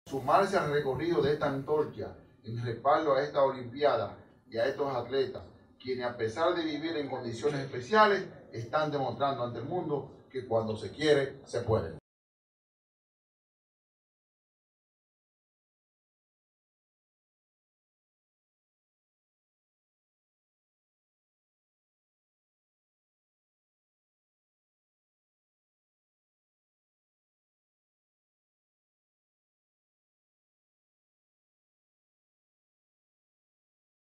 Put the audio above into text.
sumarse al recorrido de esta antorcha en respaldo a esta Olimpiada y a estos atletas, quienes a pesar de vivir en condiciones especiales, están demostrando ante el mundo que cuando se quiere, se puede.